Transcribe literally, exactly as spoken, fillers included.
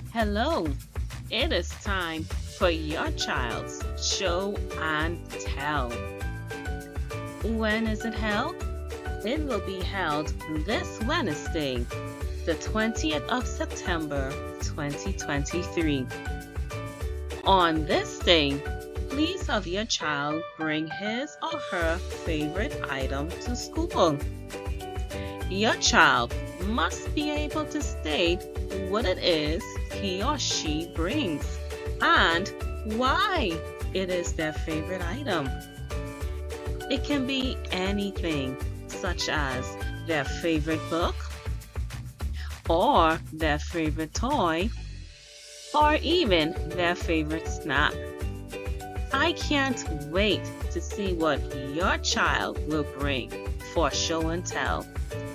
Hello, it is time for your child's show and tell. When is it held? It will be held this Wednesday, the twentieth of September, twenty twenty-three. On this day, please have your child bring his or her favorite item to school. Your child must be able to state what it is he or she brings and why it is their favorite item. It can be anything, such as their favorite book, or their favorite toy, or even their favorite snack. I can't wait to see what your child will bring for show and tell.